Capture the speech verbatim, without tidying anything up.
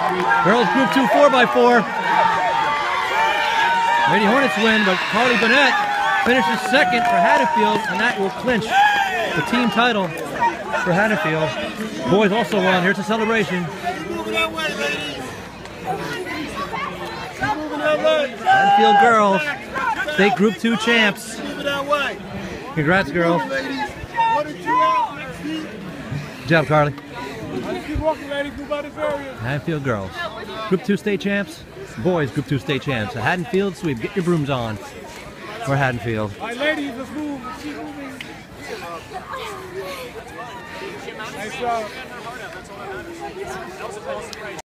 Girls Group two four by four. Lady Hornets win, but Carly Burnett finishes second for Haddonfield, and that will clinch the team title for Haddonfield. Boys also won. Here's a celebration. Haddonfield girls, state Group two champs. Congrats, girls. Good job, Carly. Haddonfield girls, Group two state champs. Boys, Group two state champs. At Haddonfield sweep. Get your brooms on. We're Haddonfield. All right, ladies, let's move. Let's keep moving. Nice job.